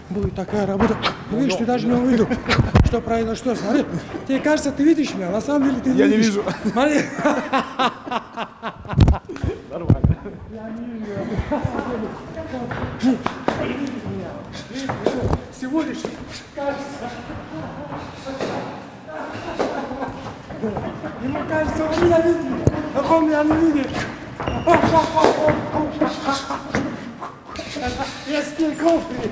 будет такая работа. Видишь, ты даже не увидел, что произошло. Смотри, тебе кажется, ты видишь меня, на самом деле ты не видишь. Я не вижу. Смотри. Нормально. Я не вижу. Всего лишь кажется. Ему кажется, он меня видит, а он меня не видит. Я стиль кофе.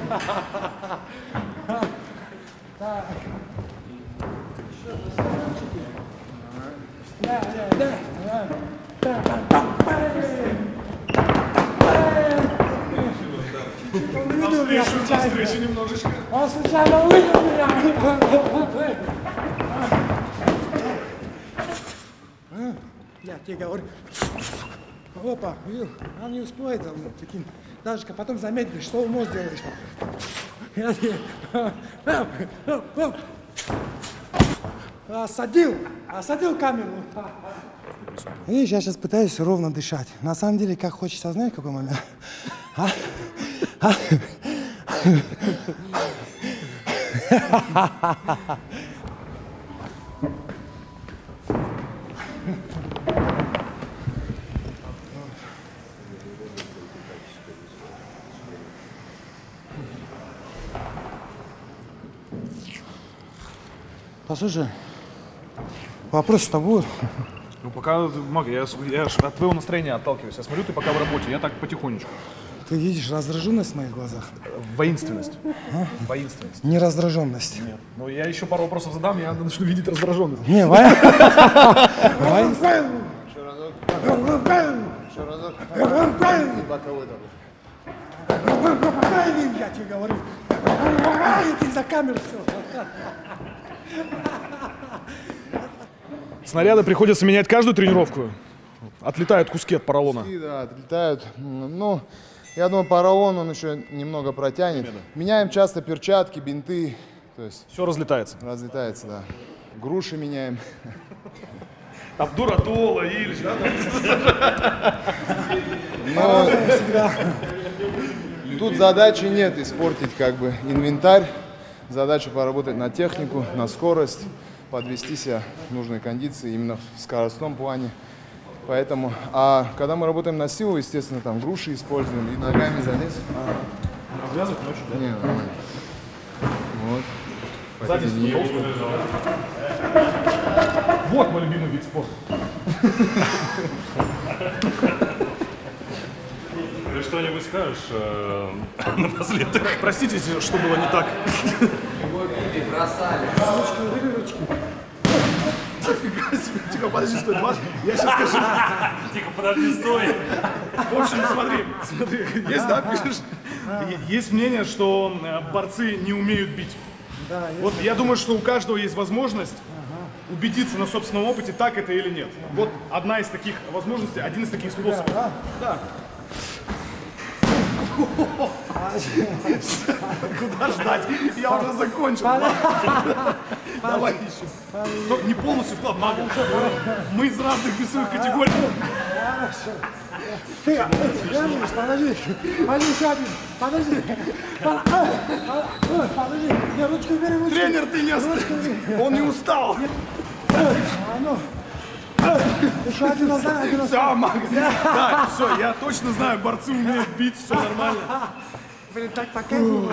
Так. Да. Он увидел меня случайно. Он случайно увидел меня. Я тебе говорю. Опа, видел? Он не успевает за мной, прикинь. Даже потом заметили, что он может сделать. Я тебе... Осадил камеру. Видишь, я сейчас пытаюсь ровно дышать. На самом деле, как хочется, знаешь, какой момент? Послушай, вопрос-то будет. Ну пока, Мага, я от твоего настроения отталкиваюсь. Я смотрю, ты пока в работе, я так потихонечку. Ты видишь раздраженность в моих глазах? Воинственность. Воинственность. Не раздраженность. Нет. Ну я еще пару вопросов задам, я начну видеть раздраженность. Не, я тебе говорю. Ты за камеру все. Снаряды приходится менять каждую тренировку. Отлетают куски от поролона. Да, отлетают. Ну, я думаю, поролон он еще немного протянет. Меняем часто перчатки, бинты. То есть все разлетается. Разлетается, да. Груши меняем. Там дурадола, Ильич, да? Но тут задачи нет испортить как бы инвентарь. Задача поработать на технику, на скорость, подвести себя в нужной кондиции именно в скоростном плане. Поэтому, а когда мы работаем на силу, естественно, там груши используем и ногами залез. Развязывать ночью, да? Не, нормально. Вот. Сзади вот мой любимый вид спорта. Ты что-нибудь скажешь напоследок? Простите, что было не так. Бросали. Тихо, подожди, стой, я сейчас скажу. Тихо, подожди, стой. В общем, смотри, есть, да, пишешь? Есть мнение, что борцы не умеют бить. Да, вот я думаю, что у каждого есть возможность убедиться на собственном опыте, так это или нет. Вот одна из таких возможностей, один из таких способов. Да. Куда ждать? Я уже закончил. Давай еще. Только не полностью вклад, Мага. Мы из разных весовых категорий. Подожди, еще один. Подожди. Подожди. Не, ручку бери, ручку. Тренер, ты не устал. Он не устал. Еще один назад, Все, Мага. Да, все, я точно знаю, борцы умеют бить, все нормально. Блин, так кайфово.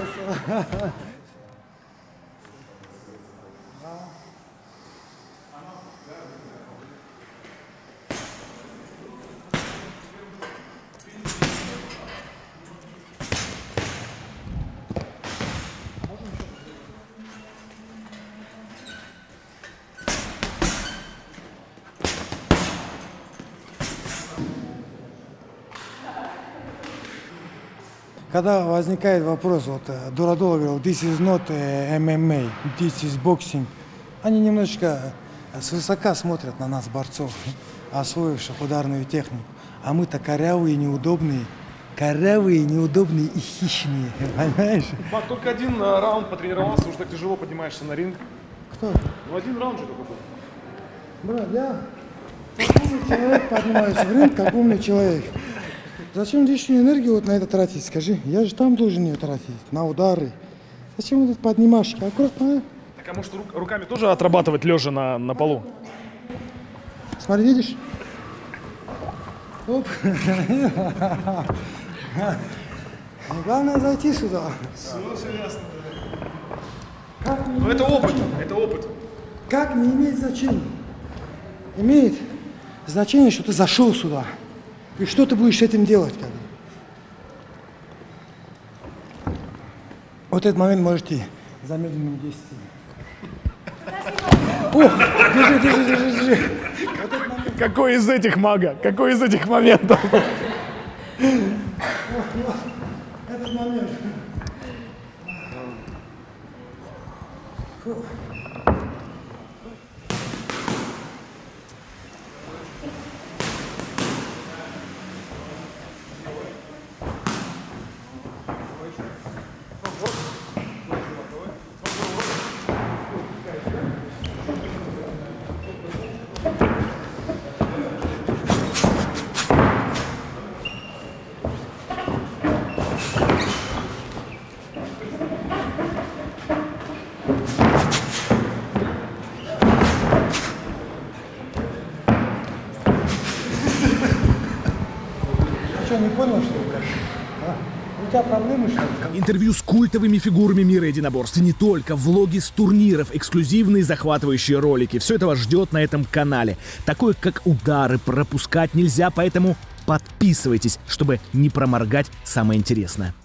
Когда возникает вопрос, вот Дурадола говорил, this is not MMA, this is boxing, они немножечко свысока смотрят на нас, борцов, освоивших ударную технику. А мы-то корявые, неудобные и хищные, понимаешь? Маг, только один раунд потренировался, уже так тяжело поднимаешься на ринг. Кто? Ну один раунд же только был. Брат, я как умный человек поднимаюсь в ринг, как умный человек. Зачем лишнюю энергию вот на это тратить, скажи? Я же там должен ее тратить, на удары. Зачем вот эти поднимашки? Аккуратно, а? Так а может руками тоже отрабатывать лежа на полу? Смотри, видишь? Оп. Главное зайти сюда. Все ясно. Как не Ну это имеет опыт, значения? это опыт. Как не имеет значения? Имеет значение, что ты зашел сюда. И что ты будешь с этим делать? Как бы? Вот этот момент можете замедленным действием. О, держи. Вот этот момент. Какой из этих мага? Какой из этих моментов? Этот момент. Что, не понял, что ли? А? У тебя проблемы, что ли? Интервью с культовыми фигурами мира единоборств. И не только. Влоги с турниров, эксклюзивные захватывающие ролики. Все это вас ждет на этом канале. Такое, как удары, пропускать нельзя, поэтому подписывайтесь, чтобы не проморгать самое интересное.